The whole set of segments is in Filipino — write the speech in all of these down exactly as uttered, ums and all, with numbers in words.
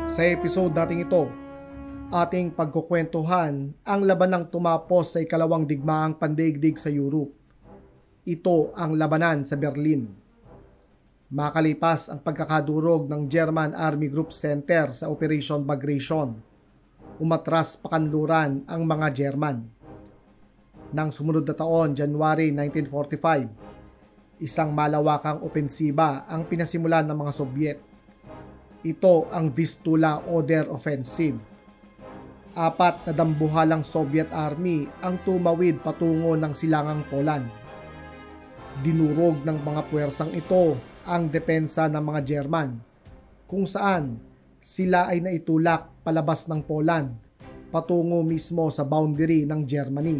Sa episode nating ito, ating pagkukwentuhan ang labanang tumapos sa ikalawang digmaang pandaigdig sa Europe. Ito ang labanan sa Berlin. Makalipas ang pagkakadurog ng German Army Group Center sa Operation Bagration, umatras pakanluran ang mga German. Nang sumunod na taon, January nineteen forty-five, isang malawakang opensiba ang pinasimulan ng mga Soviet. Ito ang Vistula Oder Offensive. Apat na dambuhalang Soviet Army ang tumawid patungo ng silangang Poland. Dinurog ng mga puwersang ito ang depensa ng mga German, kung saan sila ay naitulak palabas ng Poland patungo mismo sa boundary ng Germany.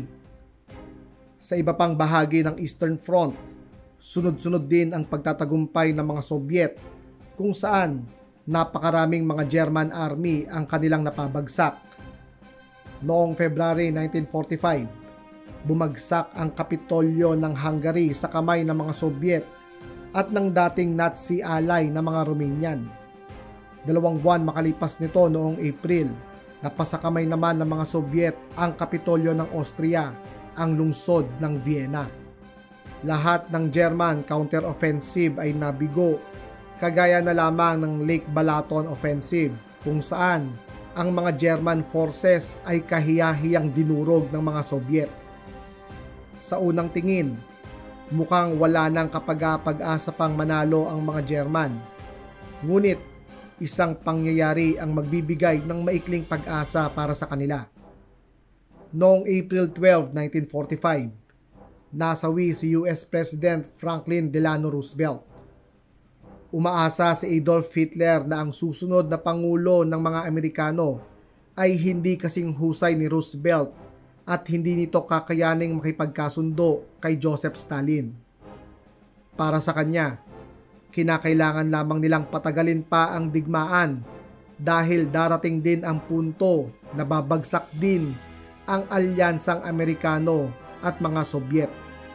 Sa iba pang bahagi ng Eastern Front, sunod-sunod din ang pagtatagumpay ng mga Soviet, kung saan napakaraming mga German army ang kanilang napabagsak. Noong February nineteen forty-five, bumagsak ang Kapitolyo ng Hungary sa kamay ng mga Soviet at ng dating Nazi ally na mga Romanian. Dalawang buwan makalipas nito noong April, napasakamay naman ng mga Soviet ang Kapitolyo ng Austria, ang lungsod ng Vienna. Lahat ng German counter-offensive ay nabigo, kagaya na lamang ng Lake Balaton Offensive, kung saan ang mga German forces ay kahiyahiyang dinurog ng mga Soviet. Sa unang tingin, mukhang wala nang kapag-pag-asa pang manalo ang mga German. Ngunit isang pangyayari ang magbibigay ng maikling pag-asa para sa kanila. Noong April twelfth, nineteen forty-five, nasawi si U S President Franklin Delano Roosevelt. Umaasa si Adolf Hitler na ang susunod na pangulo ng mga Amerikano ay hindi kasing husay ni Roosevelt at hindi nito kakayaning makipagkasundo kay Joseph Stalin. Para sa kanya, kinakailangan lamang nilang patagalin pa ang digmaan dahil darating din ang punto na babagsak din ang alyansang Amerikano at mga Soviet.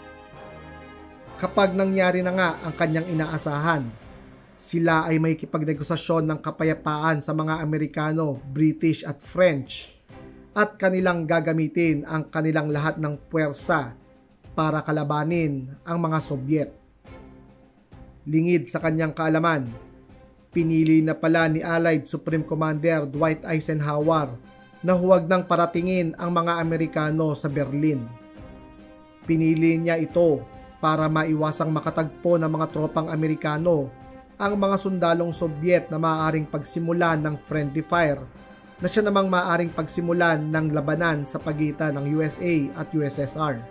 Kapag nangyari na nga ang kanyang inaasahan, sila ay may kipagnegosasyon ng kapayapaan sa mga Amerikano, British at French at kanilang gagamitin ang kanilang lahat ng puwersa para kalabanin ang mga Soviet. Lingid sa kanyang kaalaman, pinili na pala ni Allied Supreme Commander Dwight Eisenhower na huwag nang paratingin ang mga Amerikano sa Berlin. Pinili niya ito para maiwasang makatagpo ng mga tropang Amerikano ang mga sundalong Soviet na maaaring pagsimulan ng friendly fire na siya namang maaaring pagsimulan ng labanan sa pagitan ng U S A at U S S R.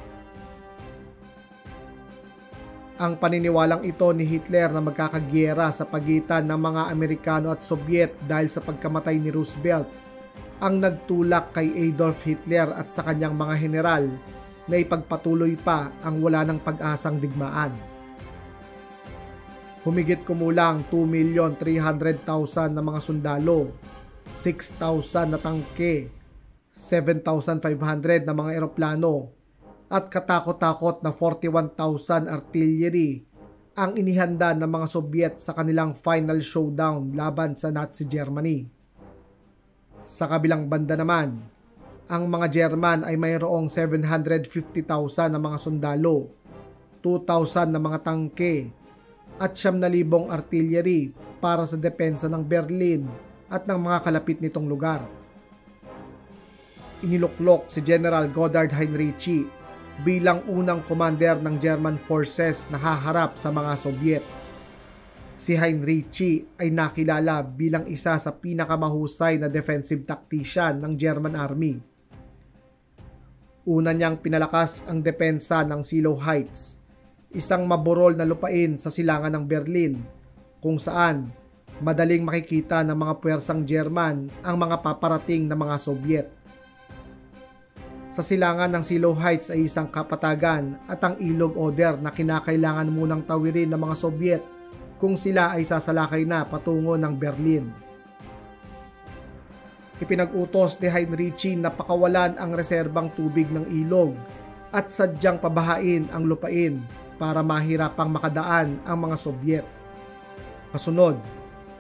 Ang paniniwalang ito ni Hitler na magkakagyera sa pagitan ng mga Amerikano at Soviet dahil sa pagkamatay ni Roosevelt ang nagtulak kay Adolf Hitler at sa kanyang mga general na ipagpatuloy pa ang wala ng pag-asang digmaan. Humigit kumulang two million three hundred thousand na mga sundalo, six thousand na tangke, seven thousand five hundred na mga eroplano, at katakot-takot na forty-one thousand artillery ang inihanda ng mga Soviet sa kanilang final showdown laban sa Nazi Germany. Sa kabilang banda naman, ang mga German ay mayroong seven hundred fifty thousand na mga sundalo, two thousand na mga tangke, at siyam na libong artillery para sa depensa ng Berlin at ng mga kalapit nitong lugar. Iniluklok si General Godard Heinrici bilang unang commander ng German forces na haharap sa mga Soviet. Si Heinrici ay nakilala bilang isa sa pinakamahusay na defensive tactician ng German Army. Una niyang pinalakas ang depensa ng Seelow Heights, isang maburol na lupain sa silangan ng Berlin, kung saan madaling makikita ng mga puwersang German ang mga paparating na mga Soviet. Sa silangan ng Seelow Heights ay isang kapatagan at ang ilog Oder na kinakailangan munang tawirin ng mga Soviet kung sila ay sasalakay na patungo ng Berlin. Ipinag-utos ni Heinrici na pakawalan ang reserbang tubig ng ilog at sadyang pabahain ang lupain para mahirapang makadaan ang mga Soviet. Kasunod,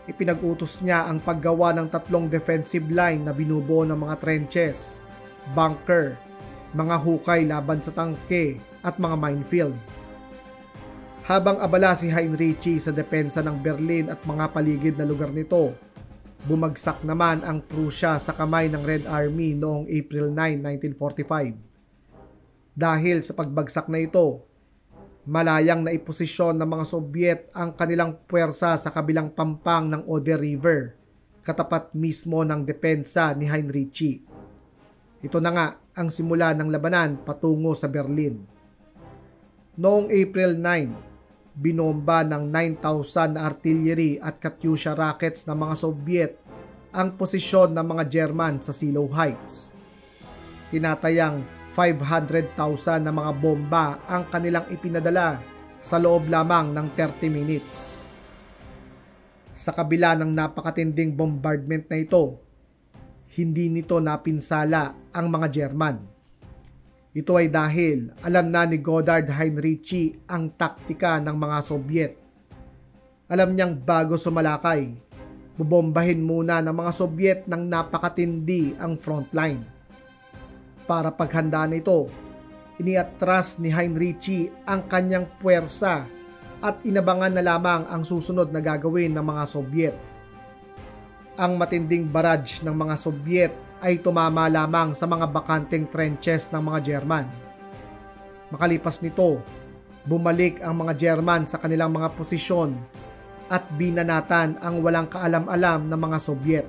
Ipinag-utos niya ang paggawa ng tatlong defensive line na binubuo ng mga trenches, bunker, mga hukay laban sa tangke at mga minefield. Habang abala si Heinrici sa depensa ng Berlin at mga paligid na lugar nito, bumagsak naman ang Prussia sa kamay ng Red Army noong April nine, nineteen forty-five. Dahil sa pagbagsak na ito, malayang naiposisyon ng mga Sobyet ang kanilang puwersa sa kabilang pampang ng Oder River, katapat mismo ng depensa ni Heinrici. Ito na nga ang simula ng labanan patungo sa Berlin. Noong April nine, binomba ng nine thousand na artillery at Katyusha rockets ng mga Sobyet ang posisyon ng mga German sa Seelow Heights. Tinatayang five hundred thousand na mga bomba ang kanilang ipinadala sa loob lamang ng thirty minutes. Sa kabila ng napakatinding bombardment na ito, hindi nito napinsala ang mga German. Ito ay dahil alam na ni Godard Heinrici ang taktika ng mga Sobyet. Alam niyang bago sumalakay, bubombahin muna ng mga Sobyet ng napakatindi ang frontline. Para paghandaan ito, iniatras ni Heinrici ang kanyang puwersa at inabangan na lamang ang susunod na gagawin ng mga Sobyet. Ang matinding barrage ng mga Sobyet ay tumama lamang sa mga bakanteng trenches ng mga German. Makalipas nito, bumalik ang mga German sa kanilang mga posisyon at binanatan ang walang kaalam-alam ng mga Sobyet.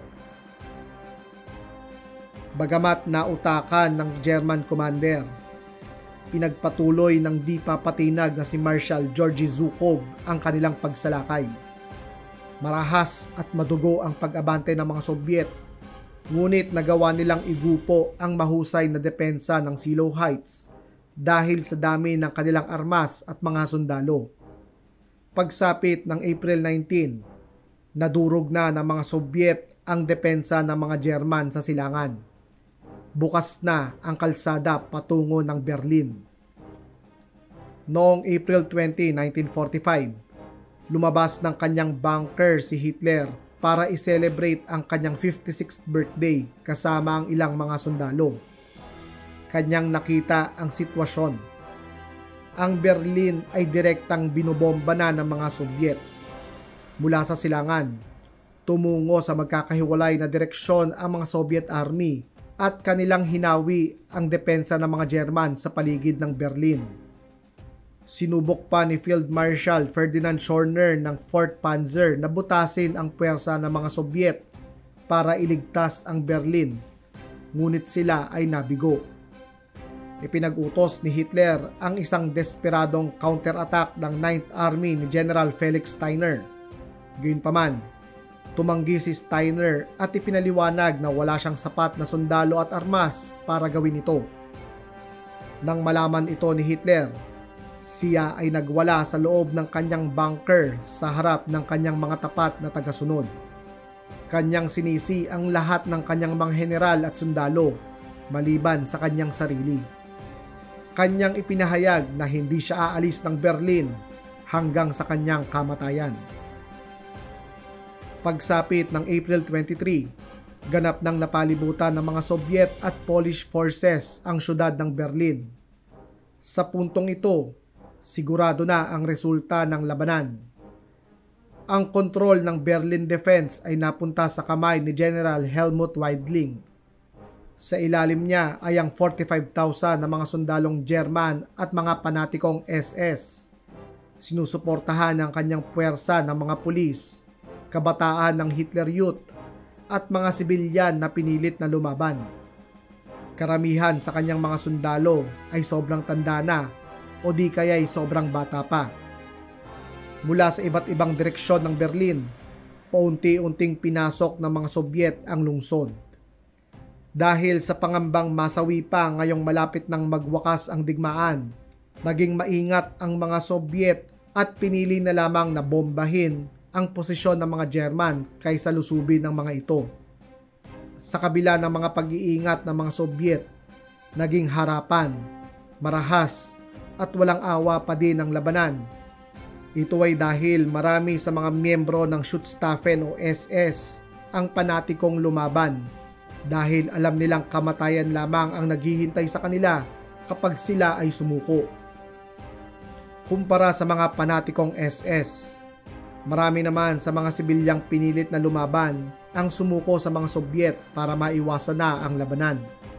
Bagamat nautakan ng German commander, pinagpatuloy ng di papatinag na si Marshal Georgy Zhukov ang kanilang pagsalakay. Marahas at madugo ang pag-abante ng mga Sobyet, ngunit nagawa nilang igupo ang mahusay na depensa ng Seelow Heights dahil sa dami ng kanilang armas at mga sundalo. Pagsapit ng April nineteenth, nadurog na ng mga Sobyet ang depensa ng mga German sa silangan. Bukas na ang kalsada patungo ng Berlin. Noong April twentieth, nineteen forty-five, lumabas ng kanyang bunker si Hitler para i-celebrate ang kanyang fifty-sixth birthday kasama ang ilang mga sundalo. Kanyang nakita ang sitwasyon. Ang Berlin ay direktang binobomba na ng mga Sobyet. Mula sa silangan, tumungo sa magkakahiwalay na direksyon ang mga Soviet Army at kanilang hinawi ang depensa ng mga German sa paligid ng Berlin. Sinubok pa ni Field Marshal Ferdinand Schorner ng fourth Panzer na butasin ang puwersa ng mga Sobyet para iligtas ang Berlin, ngunit sila ay nabigo. Ipinag-utos ni Hitler ang isang desperadong counterattack ng ninth Army ni General Felix Steiner. Gayunpaman, tumanggi si Steiner at ipinaliwanag na wala siyang sapat na sundalo at armas para gawin ito. Nang malaman ito ni Hitler, siya ay nagwala sa loob ng kanyang bunker sa harap ng kanyang mga tapat na tagasunod. Kanyang sinisi ang lahat ng kanyang mga general at sundalo, maliban sa kanyang sarili. Kanyang ipinahayag na hindi siya aalis ng Berlin hanggang sa kanyang kamatayan. Pagsapit ng April twenty-third, ganap nang napalibutan ng mga Soviet at Polish forces ang syudad ng Berlin. Sa puntong ito, sigurado na ang resulta ng labanan. Ang kontrol ng Berlin Defense ay napunta sa kamay ni General Helmut Weidling. Sa ilalim niya ay ang forty-five thousand na mga sundalong German at mga panatikong S S. Sinusuportahan ng kanyang puwersa ng mga pulis, kabataan ng Hitler Youth at mga sibilyan na pinilit na lumaban. Karamihan sa kanyang mga sundalo ay sobrang tanda na o di kaya ay sobrang bata pa. Mula sa iba't ibang direksyon ng Berlin, paunti-unting pinasok ng mga Sobyet ang lungsod. Dahil sa pangambang masawi pa ngayong malapit nang magwakas ang digmaan, naging maingat ang mga Sobyet at pinili na lamang na bombahin ang posisyon ng mga German kaysa lusubin ng mga ito. Sa kabila ng mga pag-iingat ng mga Sobyet, naging harapan, marahas at walang awa pa din ang labanan. Ito ay dahil marami sa mga miyembro ng Schutzstaffen o S S ang panatikong lumaban dahil alam nilang kamatayan lamang ang naghihintay sa kanila kapag sila ay sumuko. Kumpara sa mga panatikong S S, marami naman sa mga sibilyang pinilit na lumaban ang sumuko sa mga Sobyet para maiwasan na ang labanan.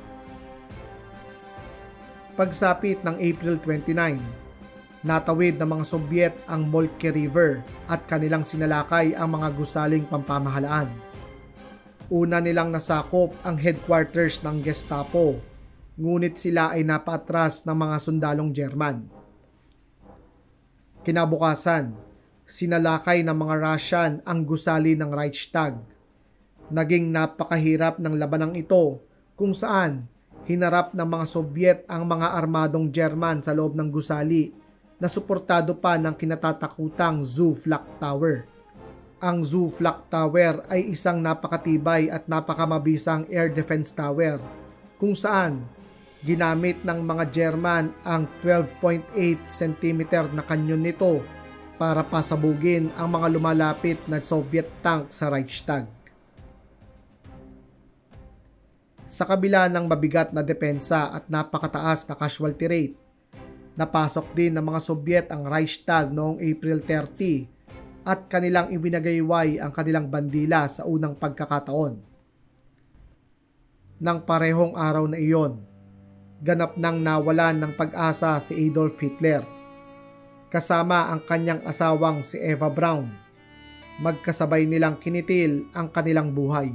Pagsapit ng April twenty-nine, natawid ng mga Sobyet ang Moltke River at kanilang sinalakay ang mga gusaling pampamahalaan. Una nilang nasakop ang headquarters ng Gestapo, ngunit sila ay napaatras ng mga sundalong German. Kinabukasan, sinalakay ng mga Russian ang gusali ng Reichstag. Naging napakahirap ng labanang ito kung saan hinarap ng mga Sobyet ang mga armadong German sa loob ng gusali na suportado pa ng kinatatakutang Zoo Flak Tower. Ang Zoo Flak Tower ay isang napakatibay at napakamabisang air defense tower kung saan ginamit ng mga German ang twelve point eight centimeter na kanyon nito para pasabugin ang mga lumalapit na Soviet tank sa Reichstag. Sa kabila ng mabigat na depensa at napakataas na casualty rate, napasok din ng mga Sobyet ang Reichstag noong April thirty at kanilang ibinagayway ang kanilang bandila sa unang pagkakataon. Nang parehong araw na iyon, ganap nang nawalan ng pag-asa si Adolf Hitler, kasama ang kanyang asawang si Eva Braun. Magkasabay nilang kinitil ang kanilang buhay.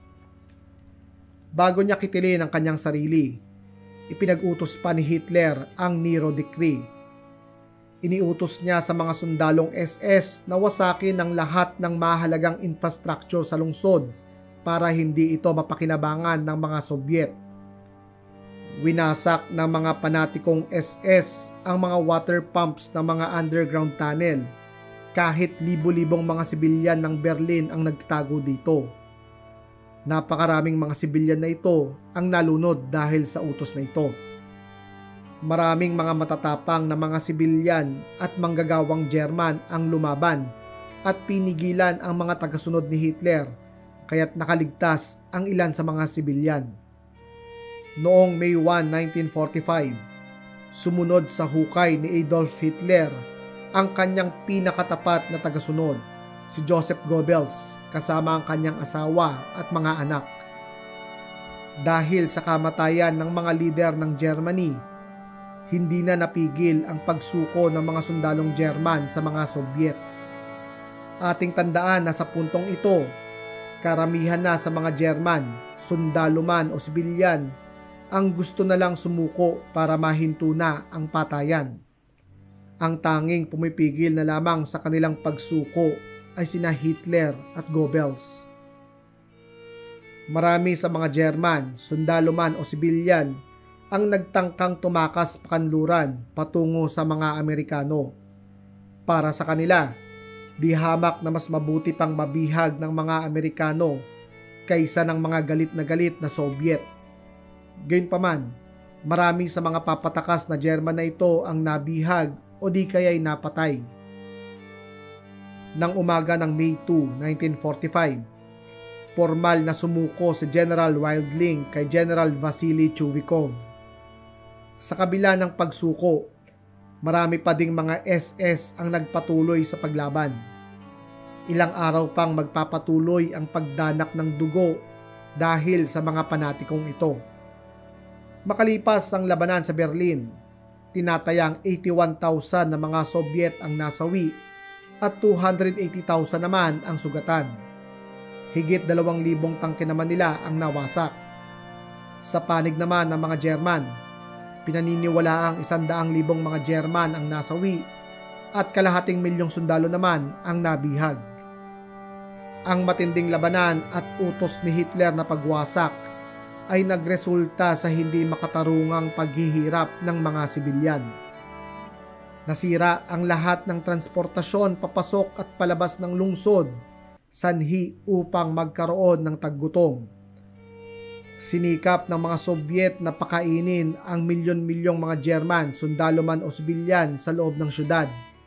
Bago niya kitilin ang kanyang sarili, ipinag-utos pa ni Hitler ang Nero Decree. Iniutos niya sa mga sundalong S S na wasakin ang lahat ng mahalagang infrastructure sa lungsod para hindi ito mapakinabangan ng mga Sobyet. Winasak ng mga panatikong S S ang mga water pumps ng mga underground tunnel kahit libo-libong mga sibilyan ng Berlin ang nagtatago dito. Napakaraming mga sibilyan na ito ang nalunod dahil sa utos na ito. Maraming mga matatapang na mga sibilyan at manggagawang German ang lumaban at pinigilan ang mga tagasunod ni Hitler kaya't nakaligtas ang ilan sa mga sibilyan. Noong May first, nineteen forty-five, sumunod sa hukay ni Adolf Hitler ang kanyang pinakatapat na tagasunod, si Joseph Goebbels, kasama ang kanyang asawa at mga anak. Dahil sa kamatayan ng mga lider ng Germany, hindi na napigil ang pagsuko ng mga sundalong German sa mga Sobyet. Ating tandaan na sa puntong ito, karamihan na sa mga German, sundalo man o sibilyan, ang gusto na lang sumuko para mahinto na ang patayan. Ang tanging pumipigil na lamang sa kanilang pagsuko ay sina Hitler at Goebbels. Marami sa mga German, sundalo man o sibilyan, ang nagtangkang tumakas pakanluran patungo sa mga Amerikano. Para sa kanila, di hamak na mas mabuti pang mabihag ng mga Amerikano kaysa ng mga galit na galit na Sobyet. Gayunpaman, marami sa mga papatakas na German na ito ang nabihag o di kaya'y napatay. Nang umaga ng May second, nineteen forty-five, formal na sumuko si General Wildling kay General Vasily Chuvikov. Sa kabila ng pagsuko, marami pa ding mga S S ang nagpatuloy sa paglaban. Ilang araw pang magpapatuloy ang pagdanak ng dugo dahil sa mga panatikong ito. Makalipas ang labanan sa Berlin, tinatayang eighty-one thousand na mga Sobyet ang nasawi at two hundred eighty thousand naman ang sugatan. Higit dalawang libong tangke naman nila ang nawasak. Sa panig naman ng mga German, pinaniniwala ang isandaang libong mga German ang nasawi at kalahating milyong sundalo naman ang nabihag. Ang matinding labanan at utos ni Hitler na pagwasak ay nagresulta sa hindi makatarungang paghihirap ng mga sibilyan. Nasira ang lahat ng transportasyon papasok at palabas ng lungsod, sanhi upang magkaroon ng taggutom. Sinikap ng mga Sobyet na pakainin ang milyon-milyong mga German, sundalo man o sibilyan sa loob ng syudad.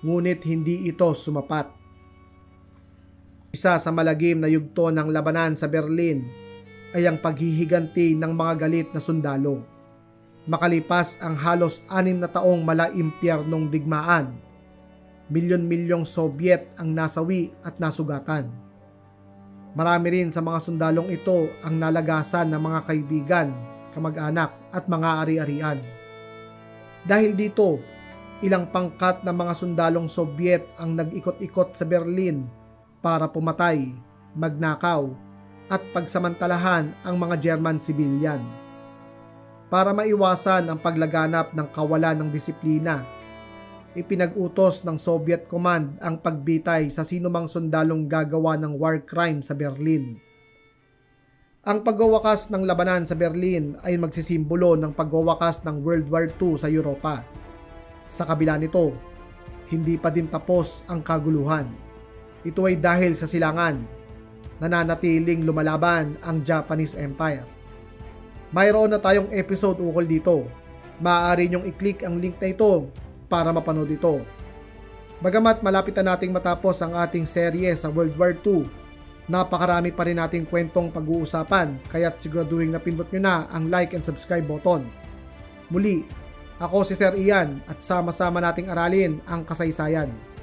ngunit hindi ito sumapat. Isa sa malagim na yugto ng labanan sa Berlin ay ang paghihiganti ng mga galit na sundalo. Makalipas ang halos anim na taong malaimpyernong digmaan, milyon-milyong Soviet ang nasawi at nasugatan. Marami rin sa mga sundalong ito ang nalagasan ng mga kaibigan, kamag-anak at mga ari-arian. Dahil dito, ilang pangkat ng mga sundalong Soviet ang nag-ikot-ikot sa Berlin para pumatay, magnakaw at pagsamantalahan ang mga German civilian. Para maiwasan ang paglaganap ng kawalan ng disiplina, ipinag-utos ng Soviet Command ang pagbitay sa sinumang sundalong gagawa ng war crime sa Berlin. Ang pagwawakas ng labanan sa Berlin ay magsisimbolo ng pagwawakas ng World War Two sa Europa. Sa kabila nito, hindi pa din tapos ang kaguluhan. Ito ay dahil sa silangan, nananatiling lumalaban ang Japanese Empire. Mayroon na tayong episode ukol dito. Maaari niyong i-click ang link na ito para mapanood ito. Bagamat malapit na nating matapos ang ating serye sa World War Two, napakarami pa rin nating kwentong pag-uusapan, kaya't siguraduhin na pindot nyo na ang like and subscribe button. Muli, ako si Sir Ian at sama-sama nating aralin ang kasaysayan.